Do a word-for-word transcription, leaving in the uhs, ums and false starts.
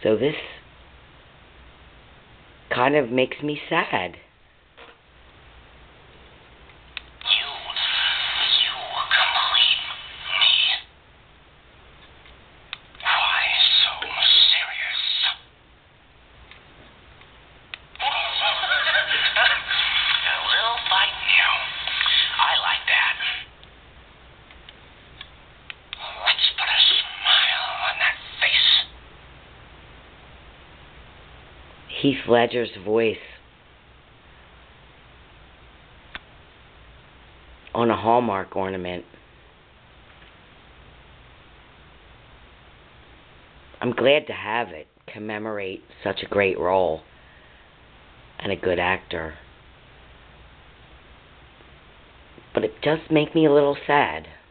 So this kind of makes me sad. You, you complete me. Why so serious? A little fight now. I like that. Let's put a smile on that face. Heath Ledger's voice on a Hallmark ornament. I'm glad to have it commemorate such a great role and a good actor. But it does make me a little sad.